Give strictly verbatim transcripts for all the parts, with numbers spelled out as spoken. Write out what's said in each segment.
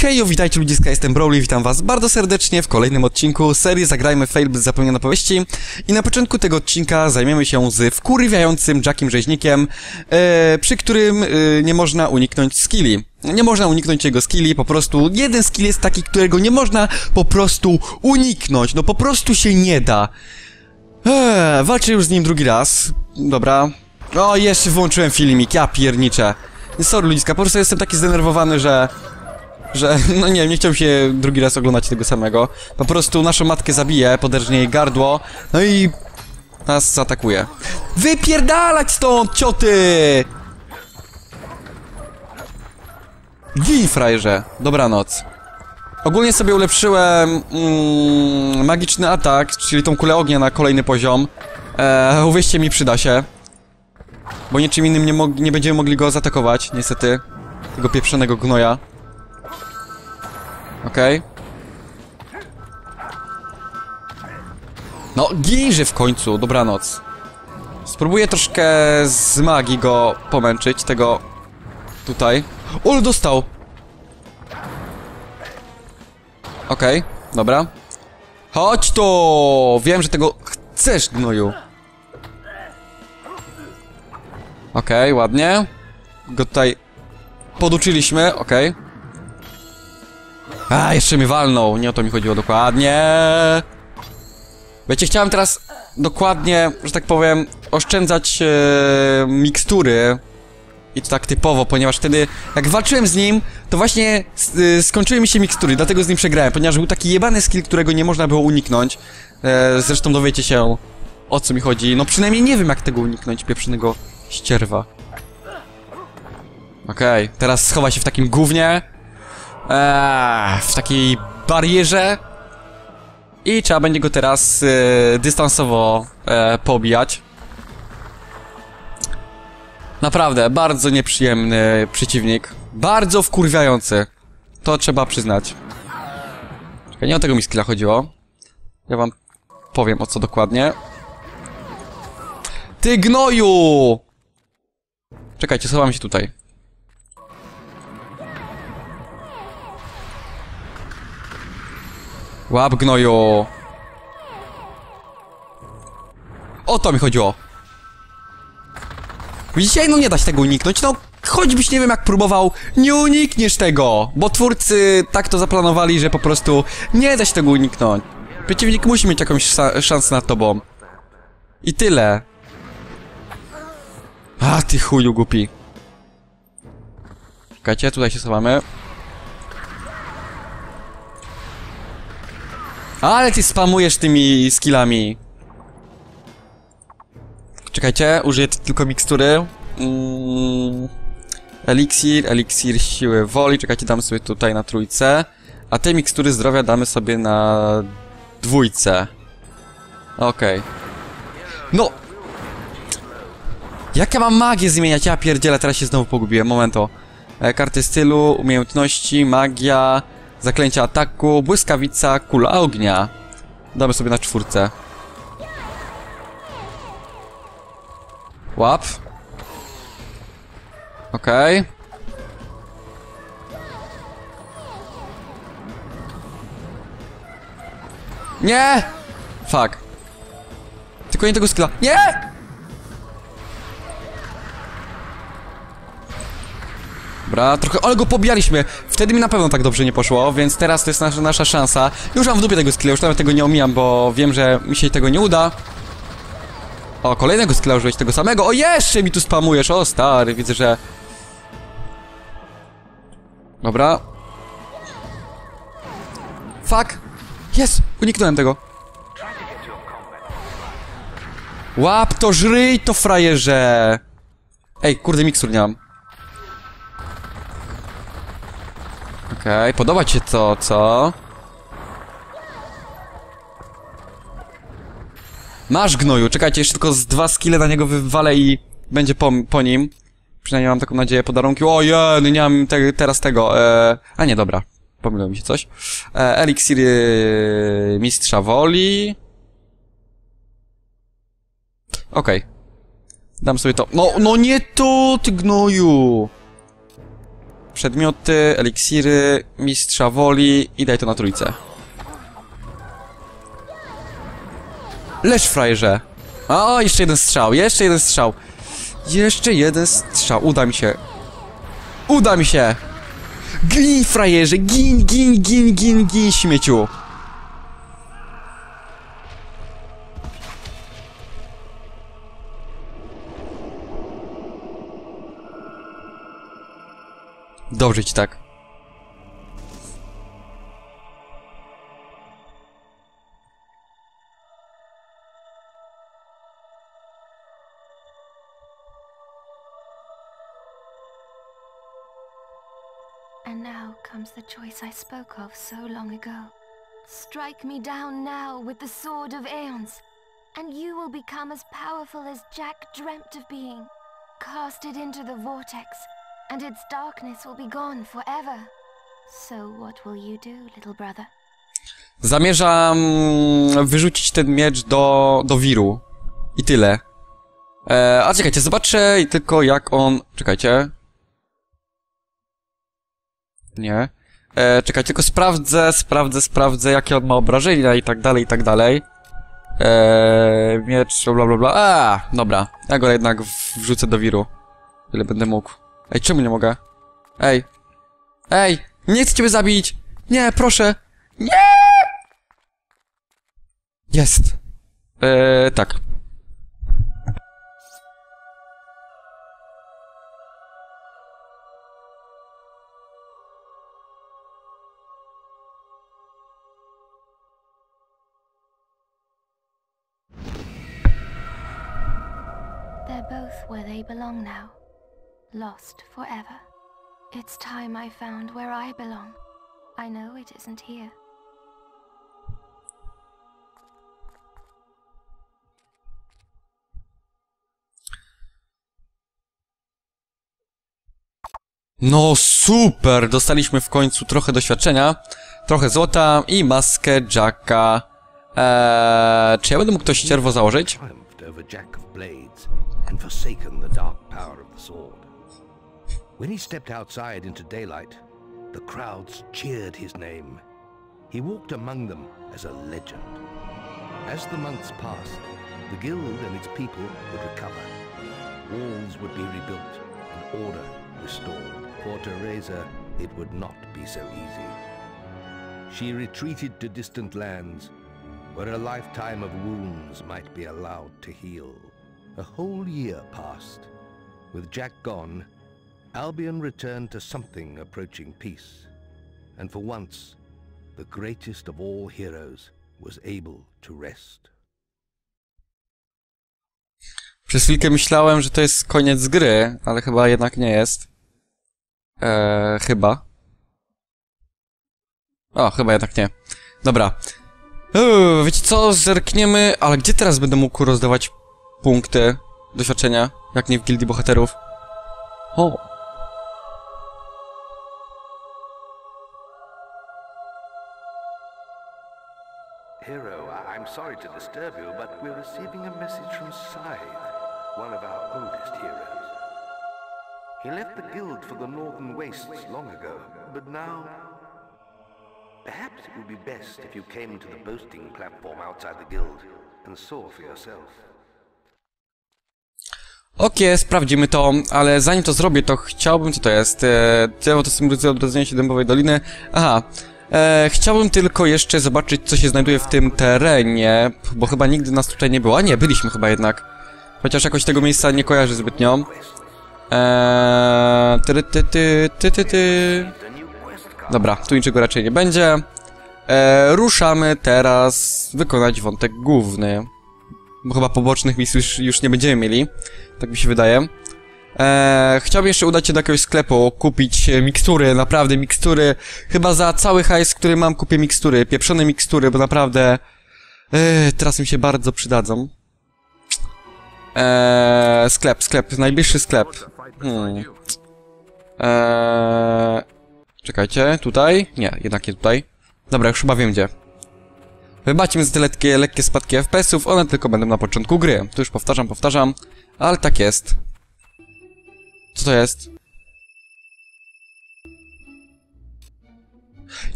Hejo, witajcie ludziska, jestem Brawly, witam was bardzo serdecznie w kolejnym odcinku serii Zagrajmy Fail bez zapomnienia powieści. I na początku tego odcinka zajmiemy się z wkurwiającym Jackiem Rzeźnikiem, e, przy którym e, nie można uniknąć skilli. Nie można uniknąć jego skilli, po prostu jeden skill jest taki, którego nie można po prostu uniknąć, no po prostu się nie da. Eee, walczę już z nim drugi raz, dobra. O, jeszcze włączyłem filmik, ja pierniczę. Sorry ludziska, po prostu jestem taki zdenerwowany, że... Że, no nie, nie chciałem się drugi raz oglądać tego samego. Po prostu naszą matkę zabije, poderżnie jej gardło, no i nas zaatakuje. Wypierdalać stąd, cioty! Gin, frajerze. Dobranoc. Ogólnie sobie ulepszyłem mm, magiczny atak, czyli tą kulę ognia na kolejny poziom. Eee, uwierzcie mi, przyda się. Bo niczym innym nie, nie będziemy mogli go zaatakować, niestety. Tego pieprzonego gnoja. Okej. Okay. No, ginże w końcu, dobranoc. Spróbuję troszkę z magii go pomęczyć, tego... Tutaj. Ul, dostał! Okej, okay, dobra. Chodź tu! Wiem, że tego chcesz, gnoju. Okej, okay, ładnie. Go tutaj poduczyliśmy, okej. Okay. A, jeszcze mnie walnął, nie o to mi chodziło dokładnie. Wiecie, chciałem teraz dokładnie, że tak powiem, oszczędzać e, mikstury. I to tak typowo, ponieważ wtedy, jak walczyłem z nim, to właśnie e, skończyły mi się mikstury, dlatego z nim przegrałem, ponieważ był taki jebany skill, którego nie można było uniknąć. E, zresztą dowiecie się, o co mi chodzi. No przynajmniej nie wiem, jak tego uniknąć, pieprzonego ścierwa. Okej, okay, teraz schowa się w takim gównie. Eee, w takiej barierze. I trzeba będzie go teraz e, dystansowo e, pobijać. Naprawdę, bardzo nieprzyjemny przeciwnik. Bardzo wkurwiający. To trzeba przyznać. Czekaj, nie o tego mi skilla chodziło. Ja wam powiem, o co dokładnie. Ty gnoju! Czekajcie, schowam się tutaj. Łap, gnoju. O to mi chodziło. Widzicie? No nie da się tego uniknąć. No, choćbyś nie wiem jak próbował, nie unikniesz tego. Bo twórcy tak to zaplanowali, że po prostu nie da się tego uniknąć. Przeciwnik musi mieć jakąś szansę nad tobą. I tyle. A, ty chuju głupi. Czekajcie, tutaj się schowamy. Ale ty spamujesz tymi skillami. Czekajcie, użyję tylko mikstury. Mm, eliksir, eliksir siły woli. Czekajcie, damy sobie tutaj na trójce. A te mikstury zdrowia damy sobie na dwójce. Okej. Okay. No! Jak ja mam magię zmieniać? Ja pierdzielę, teraz się znowu pogubiłem. Momento. E, karty stylu, umiejętności, magia... Zaklęcia ataku, błyskawica, kula ognia. Damy sobie na czwórce. Łap. Okej. Okay. Nie! Fuck. Tylko nie tego skilla. Nie! Dobra, trochę, ale go pobijaliśmy. Wtedy mi na pewno tak dobrze nie poszło, więc teraz to jest nasza, nasza szansa. Już mam w dupie tego skilla, już nawet tego nie omijam, bo wiem, że mi się tego nie uda. O, kolejnego skilla użyłeś tego samego. O, jeszcze mi tu spamujesz, o stary, widzę, że... Dobra. Fuck. Jest, uniknąłem tego. Łap to, żryj to, frajerze. Ej, kurde, mikstur nie mam. Okej, okay, podoba ci się to, co? Masz, gnoju, czekajcie, jeszcze tylko z dwa skille na niego wywalę i będzie po, po nim. Przynajmniej mam taką nadzieję, podarunki. Ojej, nie mam te, teraz tego, e... A nie, dobra, pomyliło mi się coś. E, eliksir e, mistrza woli. Okej. Okay. Dam sobie to. No, no nie to, ty gnoju! przedmioty, eliksiry, mistrza woli i daj to na trójce. Leż, frajerze! O, jeszcze jeden strzał, jeszcze jeden strzał. Jeszcze jeden strzał, uda mi się. Uda mi się! Gin, frajerze, gin, gin, gin, gin, gin, śmieciu. Dobrze ci tak. And now comes the choice I spoke of so long ago. Strike me down now with the sword of Aeons, and you will become as powerful as Jack dreamt of being. Cast it into the vortex, and its darkness will be gone forever. So what will you do, little brother? Zamierzam wyrzucić ten miecz do, do wiru. I tyle. E, a czekajcie, zobaczę tylko jak on... Czekajcie. Nie. E, czekajcie, tylko sprawdzę, sprawdzę, sprawdzę jakie on ma obrażenia i tak dalej, i tak dalej. E, miecz, bla bla bla. A, dobra. Ja go jednak wrzucę do wiru. Ile będę mógł. Ej, czemu nie mogę? Ej. Ej! Nie chcę ciebie zabić! Nie, proszę! Nie! Jest. Eee, tak. They're both where they belong now. Lost forever. It's time I found where I belong. I know it isn't here. No super! Dostaliśmy w końcu trochę doświadczenia, trochę złota i maskę Jacka. Eee, czy ja będę mógł to ścierwo założyć? When he stepped outside into daylight, the crowds cheered his name. He walked among them as a legend. As the months passed, the guild and its people would recover. Walls would be rebuilt and order restored. For Teresa, it would not be so easy. She retreated to distant lands, where a lifetime of wounds might be allowed to heal. A whole year passed. With Jack gone, Albion returned to something approaching peace, and for once, the greatest of all heroes was able to rest. Przez chwilkę myślałem, że to jest koniec gry, ale chyba jednak nie jest. Eee, chyba. O, chyba jednak nie. Dobra. Uuu, wiecie co? Zerkniemy... Ale gdzie teraz będę mógł rozdawać punkty doświadczenia? Jak nie w gildii bohaterów? O! Hero, I'm sorry to disturb you, but we're receiving a message from Scythe, one of our oldest heroes. He left the guild for the Northern Wastes long ago, but now... Perhaps it would be best if you came to the boasting platform outside the guild and saw for yourself. Okej, okay, sprawdzimy to, ale zanim to zrobię, to chciałbym... Co to jest? Eee, drzewo to symbolizuje odrodzenie się Dębowej Doliny. Aha. Eee, chciałbym tylko jeszcze zobaczyć, co się znajduje w tym terenie, bo chyba nigdy nas tutaj nie było. A nie, byliśmy chyba jednak. Chociaż jakoś tego miejsca nie kojarzę zbytnio. Eee, ty, ty, ty, ty, ty, ty. Dobra, tu niczego raczej nie będzie. Eee, ruszamy teraz wykonać wątek główny. Bo chyba pobocznych misji już, już nie będziemy mieli. Tak mi się wydaje. Eee, chciałbym jeszcze udać się do jakiegoś sklepu, kupić mikstury, naprawdę mikstury. Chyba za cały hajs, który mam, kupię mikstury, pieprzone mikstury, bo naprawdę eee, teraz mi się bardzo przydadzą. Eee, sklep, sklep, najbliższy sklep. Hmm. Eee, czekajcie, tutaj? Nie, jednak nie tutaj. Dobra, już chyba wiem gdzie. Wybaczcie mi za te lekkie, lekkie spadki F P S-ów, one tylko będą na początku gry. To już powtarzam, powtarzam, ale tak jest. Co to jest?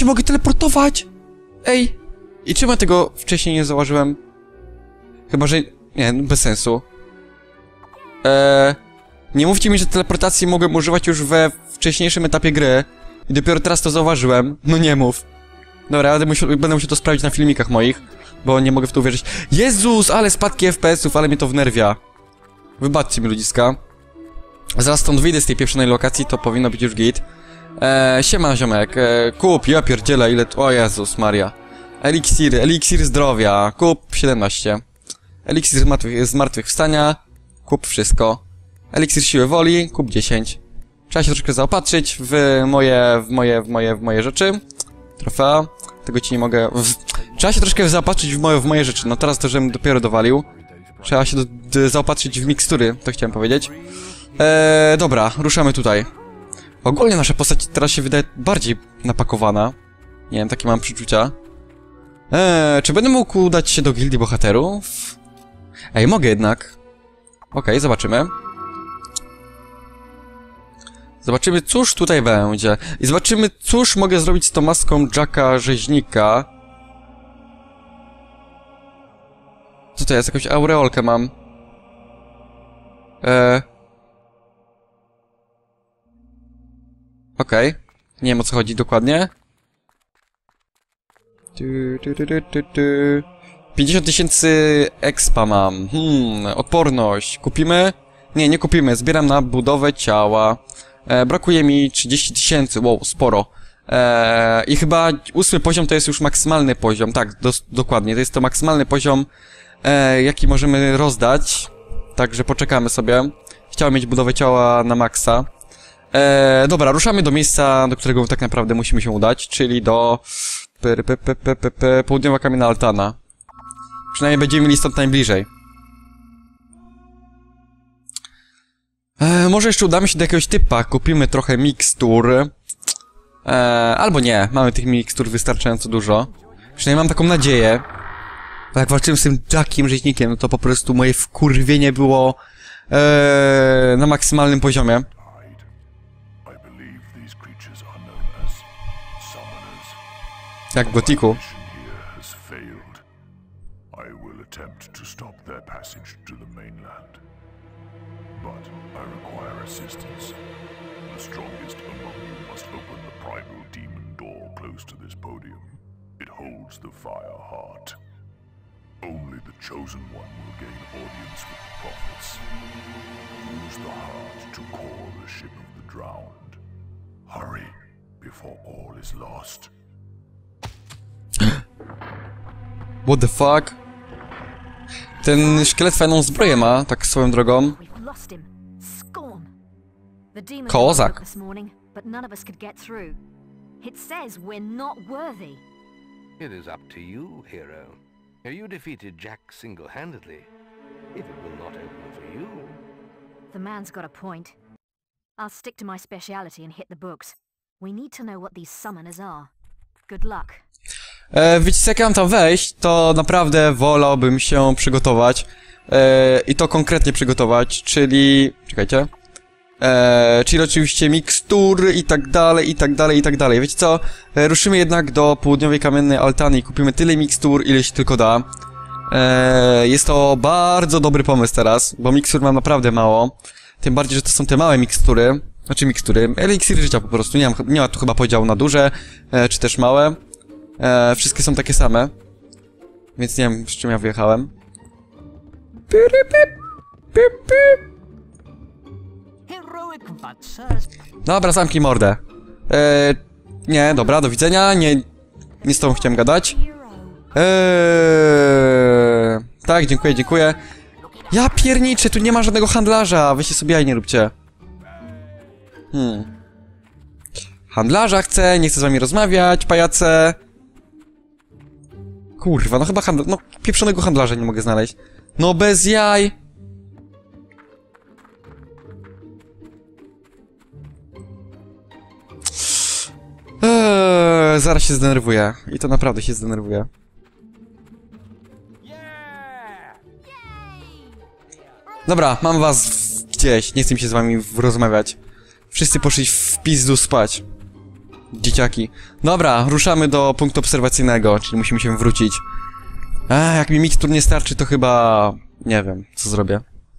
się mogę teleportować! Ej! I czemu ja tego wcześniej nie zauważyłem? Chyba, że... Nie, bez sensu. Eee... Nie mówcie mi, że teleportacji mogłem używać już we wcześniejszym etapie gry. I dopiero teraz to zauważyłem. No nie mów. Dobra, będę musiał, będę musiał to sprawdzić na filmikach moich. Bo nie mogę w to uwierzyć. Jezus, ale spadki F P S-ów, ale mnie to wnerwia. Wybaczcie mi, ludziska. Zaraz stąd wyjdę z tej pieprzonej lokacji, to powinno być już git. Eee, siema, ziomek. Eee, kup, ja pierdzielę, ile... O Jezus Maria. Eliksir, eliksir zdrowia. Kup siedemnaście. Eliksir zmartwych, zmartwychwstania. Kup wszystko. Eliksir siły woli. Kup dziesięć. Trzeba się troszkę zaopatrzyć w moje, w moje, w moje, w moje rzeczy. Trofea. Tego ci nie mogę... W... Trzeba się troszkę zaopatrzyć w moje, w moje rzeczy. No teraz to, żebym dopiero dowalił. Trzeba się do, do, zaopatrzyć w mikstury, to chciałem powiedzieć. Eee, dobra, ruszamy tutaj. Ogólnie nasza postać teraz się wydaje bardziej napakowana. Nie wiem, takie mam przeczucia. Eee, czy będę mógł udać się do gildii bohaterów? Ej, mogę jednak. Okej, okay, zobaczymy. Zobaczymy, cóż tutaj będzie. I zobaczymy, cóż mogę zrobić z tą maską Jacka Rzeźnika. Co to jest? Jakąś aureolkę mam. Eee... Okej. Okay. Nie wiem, o co chodzi dokładnie. Tu, tu, tu, tu, tu. pięćdziesiąt tysięcy expa mam. Hmm, odporność. Kupimy? Nie, nie kupimy. Zbieram na budowę ciała. E, brakuje mi trzydzieści tysięcy. Wow, sporo. E, I chyba ósmy poziom to jest już maksymalny poziom. Tak, do, dokładnie. To jest to maksymalny poziom, e, jaki możemy rozdać. Także poczekamy sobie. Chciałem mieć budowę ciała na maksa. E, dobra, ruszamy do miejsca, do którego tak naprawdę musimy się udać, czyli do p, p, p, p, p, p, południowa kamienna altana. Przynajmniej będziemy mieli stąd najbliżej. E, może jeszcze udamy się do jakiegoś typa, kupimy trochę mikstur. E, albo nie, mamy tych mikstur wystarczająco dużo. Przynajmniej mam taką nadzieję. Bo jak walczyłem z tym Jackiem Rzeźnikiem, no to po prostu moje wkurwienie było e, na maksymalnym poziomie. Jak w Gotiku. Only the chosen one will gain audience with the prophets. Use the heart to call the ship of the drowned. Hurry, before all is lost. What the fuck? Ten szkielet fajną zbroję ma, tak swoją drogą. Kozak. It is up to you, hero. You defeated Jack single-handedly. If it will not open for you... The man's got a point. I'll stick to my speciality and hit the books. We need to know what these summoners are. Good luck. E, wiecie, jak ja mam tam wejść, to naprawdę wolałbym się przygotować. E, I to konkretnie przygotować, czyli... Czekajcie. E, czyli oczywiście mikstury i tak dalej, i tak dalej, i tak dalej. Wiecie co? E, ruszymy jednak do południowej kamiennej altany i kupimy tyle mikstur, ile się tylko da. E, jest to bardzo dobry pomysł teraz, bo mikstur mam naprawdę mało. Tym bardziej, że to są te małe mikstury. Znaczy mikstury, eliksiry życia po prostu. Nie, mam, nie ma tu chyba podziału na duże, e, czy też małe. E, wszystkie są takie same. Więc nie wiem, z czym ja wyjechałem. Dobra, zamknij mordę. Eee, nie, dobra, do widzenia. Nie, nie z tobą chciałem gadać. Eee, tak, dziękuję, dziękuję. Ja pierniczę, tu nie ma żadnego handlarza. Weźcie sobie jaj, nie róbcie. Hmm. Handlarza chcę, nie chcę z wami rozmawiać, pajace. Kurwa, no chyba handlarz... No, pieprzonego handlarza nie mogę znaleźć. No bez jaj. Eee, zaraz się zdenerwuję. I to naprawdę się zdenerwuję. Dobra, mam was gdzieś. Nie chcę mi się z wami rozmawiać. Wszyscy poszli w pizdu spać. Dzieciaki. Dobra, ruszamy do punktu obserwacyjnego, czyli musimy się wrócić. Ech, jak mi mikstur nie starczy, to chyba... nie wiem, co zrobię.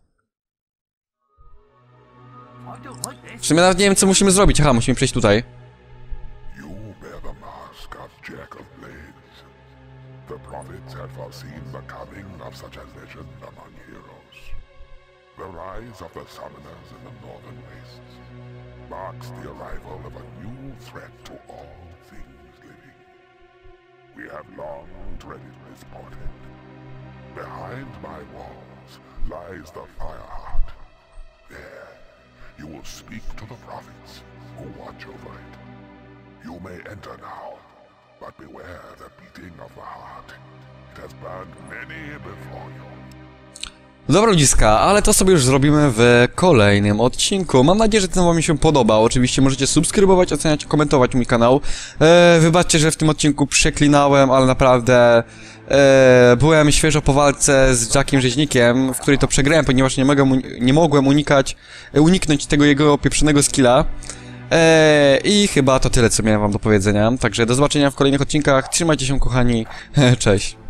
W sumie nawet nie wiem, co musimy zrobić. Aha, musimy przejść tutaj. You bear the mask of Jack of Blades. The prophets had foreseen the coming of such a legend among heroes. The rise of the summoners in the northern wastes marks the arrival of a new threat to all things living. We have long dreaded this portent. Behind my walls lies the Fireheart. There, you will speak to the prophets who watch over it. You may enter now, but beware the beating of the heart. It has burned many before you. Dobra ludziska, ale to sobie już zrobimy w kolejnym odcinku. Mam nadzieję, że ten wam się podobał. Oczywiście możecie subskrybować, oceniać, komentować mój kanał. Eee, wybaczcie, że w tym odcinku przeklinałem, ale naprawdę eee, byłem świeżo po walce z Jackiem Rzeźnikiem, w której to przegrałem, ponieważ nie, mogę, nie mogłem unikać, uniknąć tego jego pieprzonego skilla. Eee, I chyba to tyle, co miałem wam do powiedzenia. Także do zobaczenia w kolejnych odcinkach. Trzymajcie się, kochani. Cześć.